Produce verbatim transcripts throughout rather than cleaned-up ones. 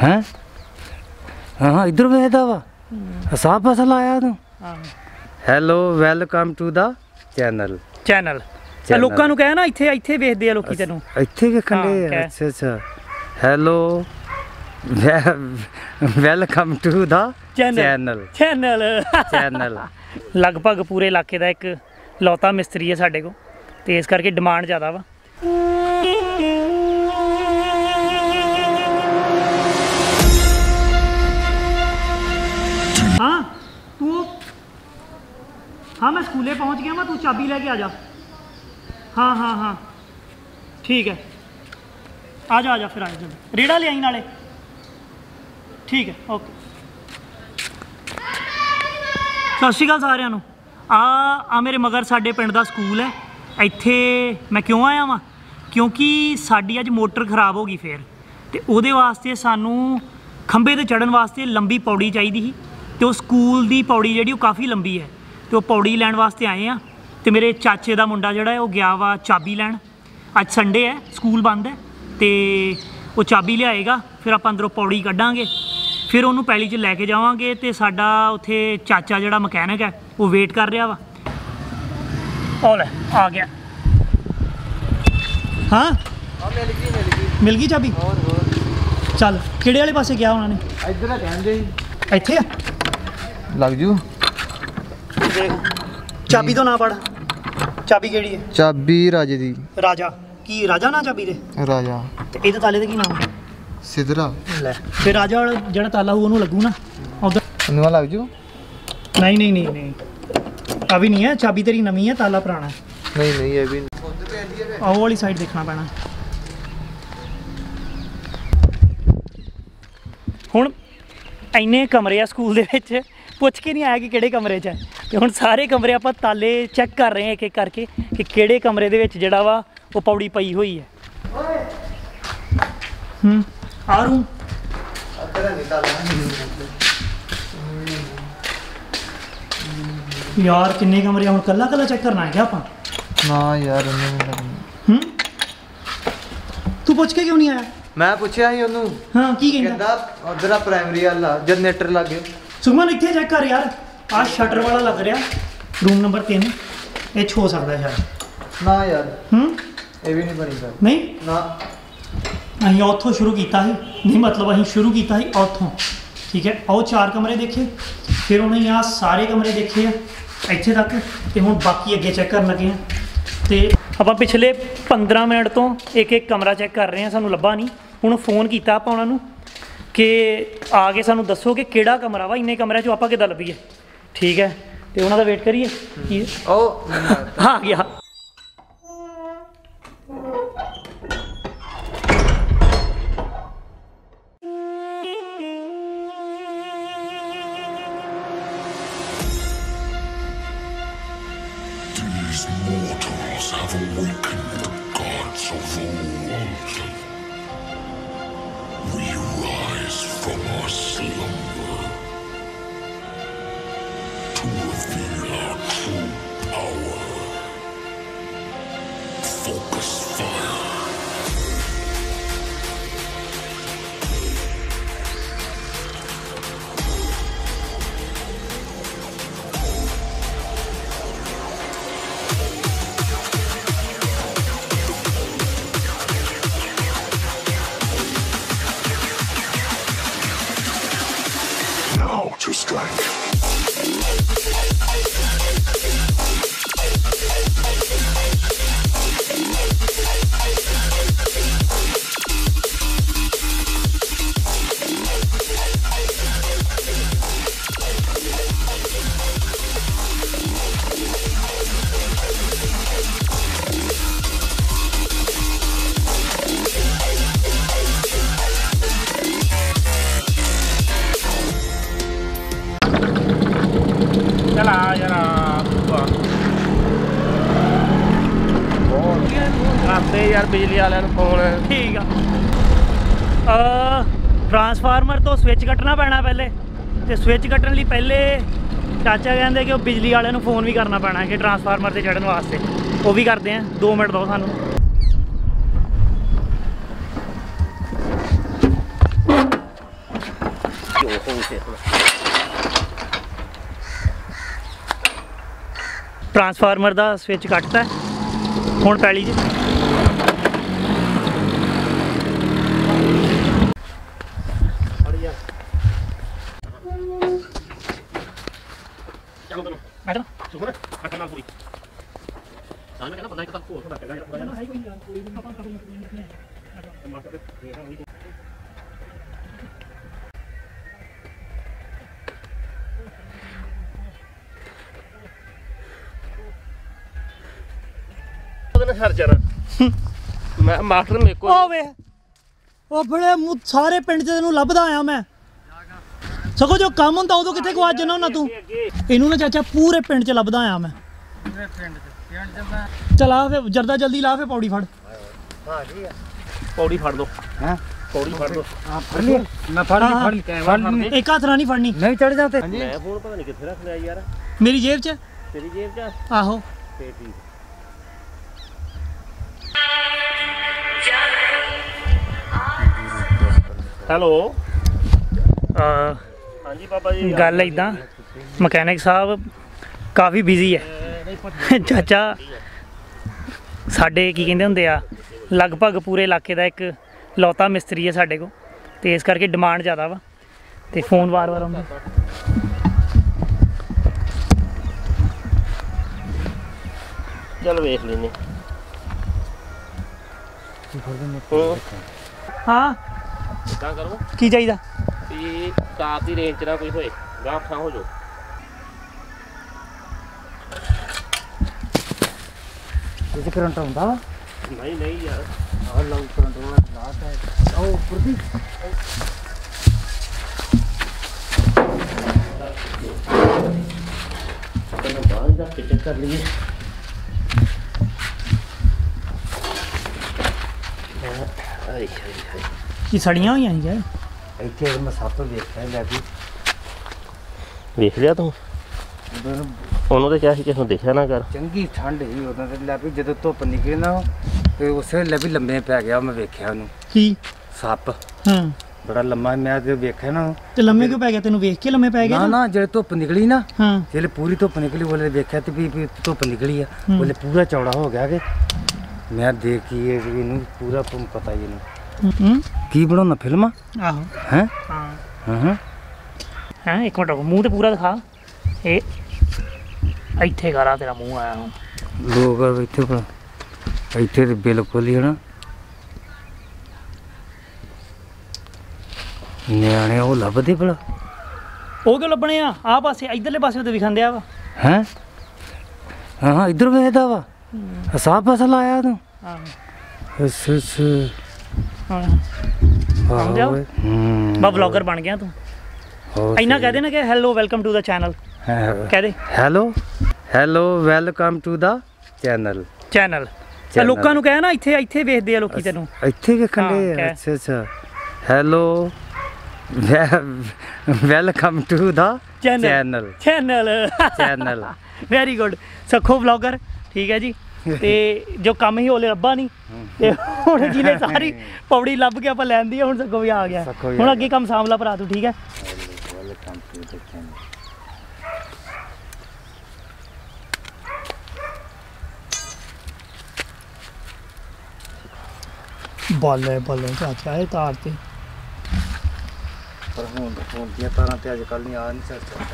हैं हाँ इधर वेखदा वा साफ फसल आया तू hello welcome to the channel channel लोकां नूं कह ना इत्थे इत्थे वेखदे आ लोकी तैनूं इत्थे वेखण दे अच्छा अच्छा hello welcome to the channel channel channel लगभग पूरे इलाके का एक लौता मिस्त्री है साडे को ते इस करके डिमांड ज़्यादा वा हाँ तू हाँ मैं स्कूले पहुंच गया मैं तू चाबी लेके आ जा हाँ हाँ हाँ ठीक है आ जा आ जा फिर आ जा रेड़ा ले आई नाले ठीक है ओके सत श्री अकाल सारिਆਂ ਨੂੰ आ आ मेरे मगर साडे पिंड दा स्कूल है ਇੱਥੇ मैं क्यों आया वां क्योंकि साडी अज मोटर खराब हो गई फिर ते ਉਹਦੇ वास्ते सानू खंबे ते चढ़न वास्ते लंबी पौड़ी चाहिदी ਸੀ ਤੇ ਉਹ ਸਕੂਲ ਦੀ ਪੌੜੀ ਜਿਹੜੀ ਉਹ ਕਾਫੀ ਲੰਬੀ ਹੈ ਤੇ ਉਹ ਪੌੜੀ ਲੈਣ ਵਾਸਤੇ ਆਏ ਆ ਤੇ ਮੇਰੇ ਚਾਚੇ ਦਾ ਮੁੰਡਾ ਜਿਹੜਾ ਹੈ ਉਹ ਗਿਆ ਵਾ ਚਾਬੀ ਲੈਣ ਅੱਜ ਸੰਡੇ ਹੈ ਸਕੂਲ ਬੰਦ ਹੈ ਤੇ ਉਹ ਚਾਬੀ ਲਿਆਏਗਾ ਫਿਰ ਆਪਾਂ ਅੰਦਰੋਂ ਪੌੜੀ ਕੱਢਾਂਗੇ ਫਿਰ ਉਹਨੂੰ ਪੈਲੀ 'ਚ ਲੈ ਕੇ ਜਾਵਾਂਗੇ ਤੇ ਸਾਡਾ ਉੱਥੇ ਚਾਚਾ ਜਿਹੜਾ ਮਕੈਨਿਕ ਹੈ ਉਹ ਵੇਟ ਕਰ ਰਿਹਾ ਵਾ ਉਹ ਲੈ ਆ ਗਿਆ ਹਾਂ ਮਿਲ ਗਈ ਮਿਲ ਗਈ ਮਿਲ ਗਈ ਚਾਬੀ ਹੋਰ ਹੋਰ ਚੱਲ ਕਿਹੜੇ ਵਾਲੇ ਪਾਸੇ ਗਿਆ ਉਹਨਾਂ ਨੇ ਇੱਧਰ ਆ ਕਹਿੰਦੇ ਇੱਥੇ ਆ लग जू चाबी तो ना पढ़ चाबी केड़ी है चाबी राजे दी राजा की राजा ना चाबी दे राजा ते इहदा ताले दा की नाम सिदरा ले फिर राजा वाला जेड़ा ताला हो ओनू लगू ना उधर इनवा लग जू नहीं नहीं नहीं नहीं अभी नहीं है चाबी तेरी नवी है ताला पुराना है नहीं नहीं ये भी आओ वाली साइड देखना पैना हुण इन्ने कमरे आ स्कूल दे विच पुछ के नहीं आया कि किहड़े कमरे च है ते हुण सारे कमरे आपां ताले चैक कर रहे हैं एक एक करके कि किहड़े कमरे दे विच जिहड़ा वा वो पौड़ी पई हुई है हम्म आ रूम यार किन्ने कमरे हुण कल्ला कल्ला चेक करना है क्या आपां ना यार उन्हें हम्म तू पुछ के क्यों नहीं आया मैं पूछया ही ओनू हां की कहंदा कहंदा उधर प्राइमरी वाला जनरेटर लागे सुमन इत्थे चेक कर यार आ शटर वाला लग रहा रूम नंबर तीन ये हो सकता है शायद ना यार हम्म ये भी नहीं बनी सर नहीं ना अं उतों शुरू किया ही नहीं मतलब अं शुरू किया ही उतों ठीक है आओ चार कमरे देखे फिर उन्हें यहाँ सारे कमरे देखे इत्थे तक तो हुण बाकी अगे चेक कर लगे हैं तो आप पिछले पंद्रह मिनट तो एक एक कमरा चेक कर रहे हैं सानू लभा नहीं हुण फोन किया आप उन्होंने कि आके सानू दसो कि किहड़ा कमरा वा इन्ने कमरे चों आपां किद्दां लभीए ठीक है तो उन्हां दा वेट करिए की ओ आ गया These mortals have awakened the gods of old. We rise from our slumber to reveal our true power. Focus fire. Now to strike. चला जरा करते यार बिजली वाले फोन ठीक आ ट्रांसफार्मर तो स्विच कट्टना पैना पहले तो स्विच कट्टन लिए पहले चाचा कहते कि बिजली वाले फोन भी करना पैना कि ट्रांसफार्मर से चढ़ने वास्ते वो भी करते हैं दो मिनट दो सानू ट्रांसफार्मर का स्विच कटता हुण पैली जी ਮੈਂ ਮਾਸਟਰ ਮੇਰੇ ਕੋਲ ਉਹ ਵੇ ਉਹ ਬੜੇ ਮੂੰਹ ਸਾਰੇ ਪਿੰਡ 'ਚ ਤੈਨੂੰ ਲੱਭਦਾ ਆਇਆ ਮੈਂ ਸਗੋਂ ਜੋ ਕੰਮ ਹੁੰਦਾ ਉਦੋਂ ਕਿੱਥੇ ਗਵਾਚ ਜਾਣਾ ਹੁੰਦਾ ਤੂੰ ਇਹਨੂੰ ਨਾ ਚਾਚਾ ਪੂਰੇ ਪਿੰਡ 'ਚ ਲੱਭਦਾ ਆਇਆ ਮੈਂ ਪੂਰੇ ਪਿੰਡ 'ਚ ਪਿੰਡ 'ਚ ਚਲਾ ਫੇ ਜਰਦਾ ਜਲਦੀ ਲਾ ਫੇ ਪੌੜੀ ਫੜ ਪੌੜੀ ਫੜ ਦੋ हैं ਪੌੜੀ ਫੜ ਦੋ हाँ फड़ लिया मैं फड़ ली फड़ ली फड़ ली ਇੱਕ ਹੱਥ ਨਾਲ ਨਹੀਂ ਫੜਨੀ नहीं चढ़ जाते ਮੈਂ ਫੋਨ ਪਤਾ ਨਹੀਂ ਕਿੱਥੇ ਰੱਖ ਲਿਆ ਯਾਰ ਮੇਰੀ ਜੇਬ 'ਚ ਤੇਰੀ ਜੇਬ 'ਚ ਆਹੋ ਤੇ ਠੀਕ ਹੈਲੋ ਹਾਂਜੀ ਬਾਬਾ ਜੀ ਗੱਲ ਇਦਾਂ ਮਕੈਨਿਕ ਸਾਹਿਬ ਕਾਫੀ ਬਿਜ਼ੀ ਹੈ ਚਾਚਾ ਸਾਡੇ ਕੀ ਕਹਿੰਦੇ ਹੁੰਦੇ ਆ ਲਗਭਗ ਪੂਰੇ ਇਲਾਕੇ ਦਾ ਇੱਕ ਲੌਤਾ ਮਿਸਤਰੀ ਹੈ ਸਾਡੇ ਕੋਲ ਤੇ ਇਸ ਕਰਕੇ ਡਿਮਾਂਡ ਜ਼ਿਆਦਾ ਵਾ ਤੇ ਫੋਨ ਵਾਰ-ਵਾਰ ਆਉਂਦਾ ਚਲ ਵੇਖ ਲੈਨੇ ਹਾਂ ਇਦਾਂ ਕਰੋ ਕੀ ਚਾਹੀਦਾ ਵੀ ਕਾਰ ਦੀ ਰੇਂਜ 'ਚ ਨਾ ਕੋਈ ਹੋਏ ਗਾਂਹ ਠਾਂ ਹੋ ਜਾਓ इसे करंट ਹੁੰਦਾ ਵਾ ਨਹੀਂ ਨਹੀਂ ਯਾਰ ਆ ਲੰਗ ਕਰੰਟ ਵਾਲਾ ਲਾਟ ਹੈ ਉਹ ਉੱਪਰ ਦੀ ਤੈਨੂੰ ਬਾਹਰ ਦਾ ਚੈੱਕ ਕਰ ਲਈਏ ਆਈ ਆਈ ਕੀ ਸੜੀਆਂ ਹੋਈਆਂ ਸੀ ਯਾਰ ਇੱਥੇ ਮੈਂ ਸੱਪ ਵੇਖਿਆ ਲੈ ਵੀ ਵੇਖ ਲਿਆ ਤੂੰ ਉਹਨੂੰ ਤਾਂ ਕਿਹਾ ਸੀ ਕਿ ਹੁਣ ਦੇਖਿਆ ਨਾ ਕਰ ਚੰਗੀ ਠੰਡ ਸੀ ਉਦੋਂ ਤੇ ਲੈ ਵੀ ਜਦੋਂ ਧੁੱਪ ਨਿਕਲੇ ਨਾ ਤੇ ਉਸੇ ਲੈ ਵੀ ਲੰਮੇ ਪੈ ਗਿਆ ਮੈਂ ਵੇਖਿਆ ਉਹਨੂੰ ਕੀ ਸੱਪ ਹਾਂ ਬੜਾ ਲੰਮਾ ਮੈਂ ਤੇ ਵੇਖਿਆ ਨਾ ਤੇ ਲੰਮੇ ਕਿਉਂ ਪੈ ਗਿਆ ਤੈਨੂੰ ਵੇਖ ਕੇ ਲੰਮੇ ਪੈ ਗਿਆ ਨਾ ਨਾ ਜਿਹੜੇ ਧੁੱਪ ਨਿਕਲੀ ਨਾ ਹਾਂ ਜਿਹੜੇ ਪੂਰੀ ਧੁੱਪ ਨਿਕਲੀ ਉਹਲੇ ਵੇਖਿਆ ਤੇ ਵੀ ਵੀ ਧੁੱਪ ਨਿਕਲੀ ਆ ਉਹਲੇ ਪੂਰਾ ਚੌੜਾ ਹੋ ਗਿਆ ਕਿ ਮੈਂ ਦੇਖ ਕੀ ਇਹਨੂੰ ਪੂਰਾ ਪਤਾ ਹੀ ਇਹਨੂੰ ਹੂੰ ਕੀ ਬਣਾਉਣਾ ਫਿਲਮਾਂ ਆਹੋ ਹੈ ਹਾਂ ਹਾਂ ਹਾਂ ਹੈ ਇੱਕ ਮਿੰਟ ਰੁਕੋ ਮੂੰਹ ਤੇ ਪੂਰਾ ਦਿਖਾ ਇਹ ਇੱਥੇ ਕਰਾ ਤੇਰਾ ਮੂੰਹ ਆਇਆ ਹੁਣ ਲੋਕ ਇੱਥੇ ਭਲਾ ਇੱਥੇ ਤੇ ਬਿਲਕੁਲ ਹੀ ਹਨਾ ਨਿਆਣੇ ਉਹ ਲੱਭਦੇ ਭਲਾ ਉਹ ਕਿਉਂ ਲੱਭਣੇ ਆ ਆਹ ਪਾਸੇ ਇਧਰਲੇ ਪਾਸੇ ਤੇ ਵਿਖਾਂਦਿਆ ਵਾ ਹੈ ਹਾਂ ਹਾਂ ਇਧਰ ਵੇਖਦਾ ਵਾ ਸਾਫ ਫਸਲ ਆਇਆ ਤੂੰ ਹਾਂ ਅੱਛਾ ਅੱਛਾ ਹਾਂ ਆਹੋ ਜਾਓ। ਓਏ, ਹੂੰ ਬਾ ਵਲੌਗਰ ਬਣ ਗਿਆ ਤੂੰ ਹੋਰ ਇੰਨਾ ਸਹੀ। ਕਹਿ ਦੇ ਨਾ ਕਿ hello welcome to the channel ਹੈ- ਕਹਿ ਦੇ hello hello welcome to the channel channel Channel। ਲੋਕਾਂ ਨੂੰ ਕਹਿ ਨਾ ਇੱਥੇ ਇੱਥੇ ਵੇਖਦੇ ਆ ਲੋਕੀ ਤੈਨੂੰ ਇੱਥੇ ਵੇਖਣ ਹਾਂ, ਦੇ ਕਹਿ। ਅੱਛਾ ਅੱਛਾ hello welcome to the channel channel channel channel very good ਸਖੋ ਵਲੌਗਰ ਠੀਕ ਹੈ ਜੀ ਤੇ ਜੋ ਕੰਮ ਹੀ ਹੋਲੇ ਰੱਬਾ ਨਹੀਂ ਤੇ ਹੁਣ ਜਿਹਨੇ ਸਾਰੀ ਪੌੜੀ ਲੱਭ ਕੇ ਆਪਾਂ ਲੈਂਦੀ ਆ ਹੁਣ ਸਗੋਂ ਵੀ ਆ ਗਿਆ ਸਗੋਂ ਵੀ ਹੁਣ ਆ ਅੱਗੇ ਕੰਮ ਸਾਂਭਲਾ ਭਰਾ ਤੂੰ ਠੀਕ ਹੈ ਵੈਲਕਮ ਟੂ ਦਾ ਚੈਨਲ ਬੱਲੇ ਬੱਲੇ ਚਾਚਾ ਇਹ ਤਾਰ ਤੇ ਪਰ ਹੁਣ ਹੁਣ ਦੀਆਂ ਤਾਰਾਂ ਤੇ ਅੱਜ ਕੱਲ ਨਹੀਂ ਆ ਨਹੀਂ ਸਕਦਾ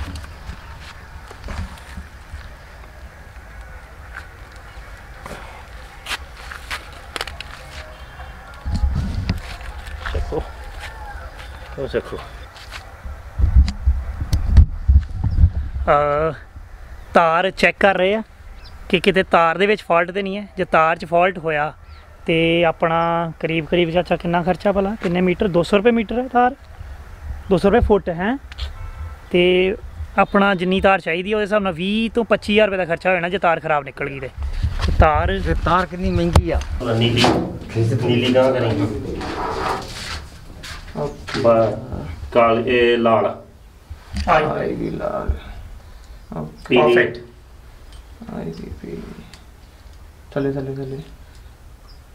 ਚੱਕੋ ਉਹ ਚੱਕੋ ਅ ਤਾਰ ਚੈੱਕ ਕਰ ਰਹੇ ਆ ਕਿ ਕਿਤੇ ਤਾਰ ਦੇ ਵਿੱਚ ਫਾਲਟ ਤੇ ਨਹੀਂ ਹੈ ਜੇ ਤਾਰ 'ਚ ਫਾਲਟ ਹੋਇਆ ਤੇ ਆਪਣਾ ਕਰੀਬ ਕਰੀਬ ਚਾਚਾ ਕਿੰਨਾ ਖਰਚਾ ਭਲਾ ਕਿੰਨੇ ਮੀਟਰ ਦੋ ਸੌ ਰੁਪਏ ਮੀਟਰ ਹੈ ਤਾਰ ਦੋ ਸੌ ਰੁਪਏ ਫੁੱਟ ਹੈ ਤੇ ਆਪਣਾ ਜਿੰਨੀ ਤਾਰ ਚਾਹੀਦੀ ਉਹਦੇ ਹਿਸਾਬ ਨਾਲ ਵੀਹ ਤੋਂ ਪੱਚੀ ਹਜ਼ਾਰ ਰੁਪਏ ਦਾ ਖਰਚਾ ਹੋ ਜਾਣਾ ਜੇ ਤਾਰ ਖਰਾਬ ਨਿਕਲ ਗਈ ਤੇ ਤੇ ਤਾਰ ਤੇ ਤਾਰ ਕਿੰਨੀ ਮਹਿੰਗੀ ਆ ਨੀਲੀ ਨੀਲੀ ਗਾਂ ਕਰੀ ਬਾ ਕਾਲ ਇਹ ਲਾਲ ਆਏਗੀ ਲਾਲ ਪੀਲੀ Perfect। ਆਏਗੀ ਪੀ ਥੱਲੇ ਥੱਲੇ ਥੱਲੇ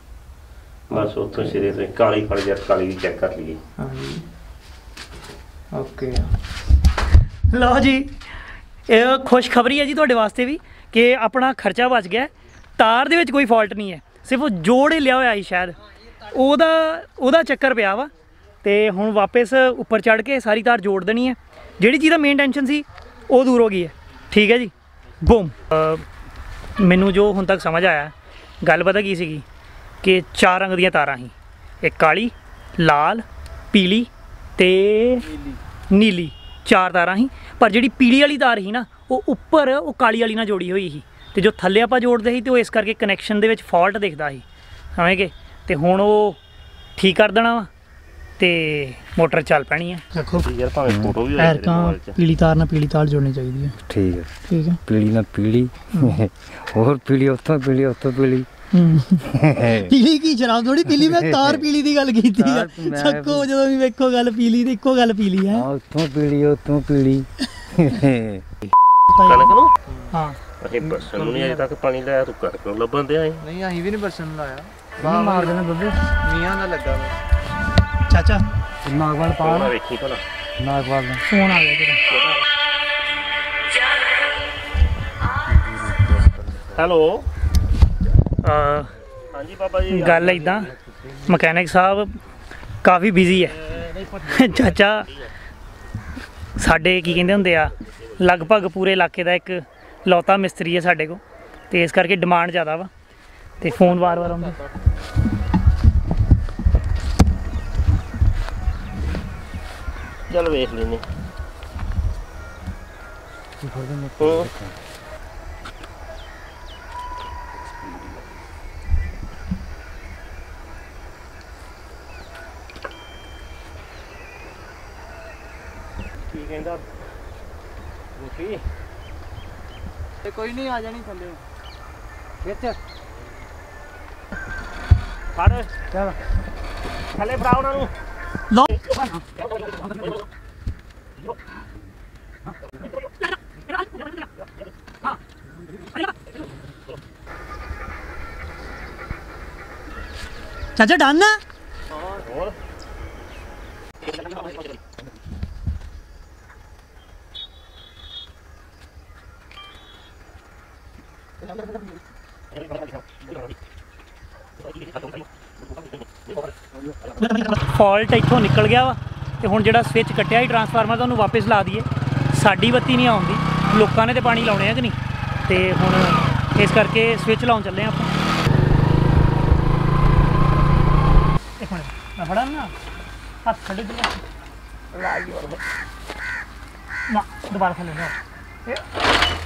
ਬਸ ਉੱਥੋਂ ਸਿਰੇ ਤੋਂ ਕਾਲੀ ਫੜ ਜਾ ਕਾਲੀ ਵੀ ਚੈੱਕ ਕਰ ਲਈਏ ਹਾਂਜੀ ਓਕੇ ਲਓ ਜੀ, ਇਹ ਖੁਸ਼ਖਬਰੀ ਹੈ ਜੀ ਤੁਹਾਡੇ ਵਾਸਤੇ ਵੀ ਕਿ ਆਪਣਾ ਖਰਚਾ ਬਚ ਗਿਆ। ਤਾਰ ਦੇ ਵਿੱਚ ਕੋਈ ਫਾਲਟ ਨਹੀਂ ਹੈ, ਸਿਰਫ ਉਹ ਜੋੜ ਹੀ ਲਿਆ ਹੋਇਆ ਸੀ ਸ਼ਾਇਦ, ਉਹਦਾ ਉਹਦਾ ਚੱਕਰ ਪਿਆ ਵਾ। ਤੇ ਹੁਣ ਵਾਪਸ ਉੱਪਰ ਚੜ੍ਹ ਕੇ ਸਾਰੀ ਤਾਰ ਜੋੜ ਦੇਣੀ ਹੈ। ਜਿਹੜੀ ਚੀਜ਼ ਦਾ ਮੇਨ ਟੈਨਸ਼ਨ ਸੀ ਉਹ ਦੂਰ ਹੋ ਗਈ ਹੈ। ਠੀਕ ਹੈ ਜੀ, ਬੂਮ। ਮੈਨੂੰ ਜੋ ਹੁਣ ਤੱਕ ਸਮਝ ਆਇਆ, ਗੱਲ ਪਤਾ ਕੀ ਸੀਗੀ ਕਿ ਚਾਰ ਰੰਗ ਦੀਆਂ ਤਾਰਾਂ ਸੀ, ਇੱਕ ਕਾਲੀ, ਲਾਲ, ਪੀਲੀ ਤੇ ਨੀਲੀ, ਚਾਰ ਤਾਰਾਂ ਸੀ। ਪਰ ਜਿਹੜੀ ਪੀਲੀ ਵਾਲੀ ਤਾਰ ਸੀ ਨਾ, ਉਹ ਉੱਪਰ ਉਹ ਕਾਲੀ ਵਾਲੀ ਨਾਲ ਜੋੜੀ ਹੋਈ ਸੀ, ਤੇ ਜੋ ਥੱਲੇ ਆਪਾਂ ਜੋੜਦੇ ਸੀ ਤੇ ਉਹ ਇਸ ਕਰਕੇ ਕਨੈਕਸ਼ਨ ਦੇ ਵਿੱਚ ਫਾਲਟ ਦਿਖਦਾ ਸੀ, ਸਮਝ ਗਏ। ਤੇ ਹੁਣ ਉਹ ਠੀਕ ਕਰ ਦੇਣਾ ਵਾ ਤੇ ਮੋਟਰ ਚੱਲ ਪੈਣੀ ਹੈ। ਦੇਖੋ ਯਾਰ ਭਾਵੇਂ ਫੋਟੋ ਵੀ ਹੋਏ ਤੇਰੇ ਮੋਬਾਈਲ 'ਚ। ਪੀਲੀ ਤਾਰ ਨਾਲ ਪੀਲੀ ਤਾਰ ਜੋੜਨੀ ਚਾਹੀਦੀ ਹੈ। ਠੀਕ ਹੈ, ਠੀਕ ਹੈ। ਪੀਲੀ ਨਾਲ ਪੀਲੀ, ਹੋਰ ਪੀਲੀ ਉੱਥੋਂ ਪੀਲੀ ਉੱਥੋਂ ਪੀਲੀ। ਪੀਲੀ ਕੀ ਸ਼ਰਾਬ ਥੋੜੀ ਪੀਲੀ, ਮੈਂ ਤਾਰ ਪੀਲੀ ਦੀ ਗੱਲ ਕੀਤੀ ਆ। ਸੱਕੋ ਜਦੋਂ ਵੀ ਵੇਖੋ ਗੱਲ ਪੀਲੀ ਦੀ, ਇੱਕੋ ਗੱਲ ਪੀਲੀ ਹੈ। ਉੱਥੋਂ ਪੀਲੀ ਉੱਥੋਂ ਪੀਲੀ। ਕਣਕ ਨੂੰ ਹਾਂ, ਅਸੀਂ ਬਰਸਨ ਨੂੰ ਨਹੀਂ ਅਜੇ ਤੱਕ ਪਾਣੀ ਲਾਇਆ, ਤੂੰ ਕਣਕ ਨੂੰ ਲੱਭਣ ਦਿਆ ਸੀ। ਨਹੀਂ ਅਸੀਂ ਵੀ ਨਹੀਂ ਬਰਸਨ ਲਾਇਆ, ਬਾਹਰ ਮਾਰ ਦੇਣਾ ਬੱਬੇ। ਮੀਆਂ ਦਾ ਲੱਗਾ ਵਾ। ਚਾਚਾ ਨਾਗਵਾਲ ਪਾ ਪਾਣਾ ਵੇਖੀ ਭਲਾ। ਨਾਗਵਾਲ ਦਾ ਫੋਨ ਆ ਗਿਆ ਤੇਰਾ। ਹੈਲੋ, ਅਹ, ਹਾਂਜੀ ਬਾਬਾ ਜੀ। ਗੱਲ ਇਦਾਂ, ਮਕੈਨਿਕ ਸਾਹਿਬ ਕਾਫੀ ਬਿਜ਼ੀ ਹੈ। ਚਾਚਾ ਸਾਡੇ ਕੀ ਕਹਿੰਦੇ ਹੁੰਦੇ ਆ, ਲਗਭਗ ਪੂਰੇ ਇਲਾਕੇ ਦਾ ਇੱਕ ਲੌਤਾ ਮਿਸਤਰੀ ਹੈ ਸਾਡੇ ਕੋਲ, ਤੇ ਇਸ ਕਰਕੇ ਡਿਮਾਂਡ ਜ਼ਿਆਦਾ ਵਾ ਤੇ ਫੋਨ ਵਾਰ-ਵਾਰ ਆਉਂਦਾ। ਚੱਲ ਵੇਖ ਲੈਨੇ। ਹੋਰ ਕੀ ਕਹਿੰਦਾ ਰੋਟੀ? ਤੇ ਕੋਈ ਨਹੀਂ, ਆ ਜਾਣੀ ਥੱਲੇ ਵਿੱਚ ਫੜ ਚੱਲ ਥੱਲੇ ਫੜਾ ਉਹਨਾਂ ਨੂੰ। ਲਓ ਚਾਚਾ ਡਨ ਹੈ। ਹੋਰ ਫਾਲਟ ਇੱਥੋਂ ਨਿਕਲ ਗਿਆ ਵਾ, ਤੇ ਹੁਣ ਜਿਹੜਾ ਸਵਿਚ ਕੱਟਿਆ ਸੀ ਟਰਾਂਸਫਾਰਮਰ ਦਾ, ਉਹਨੂੰ ਵਾਪਸ ਲਾ ਦਈਏ। ਸਾਡੀ ਬੱਤੀ ਨਹੀਂ ਆਉਂਦੀ, ਲੋਕਾਂ ਨੇ ਤੇ ਪਾਣੀ ਲਾਉਣੇ ਆ ਕਿ ਨਹੀਂ, ਤੇ ਹੁਣ ਇਸ ਕਰਕੇ ਸਵਿਚ ਲਾਉਣ ਚੱਲੇ ਆ ਆਪਾਂ। ਇੱਕ ਮਿੰਟ ਮੈਂ ਫੜਾ ਨਾ ਹੱਥ ਖੜੇ ਦੇ ਨਾ, ਦੁਬਾਰਾ ਥੱਲੇ ਲਿਆ।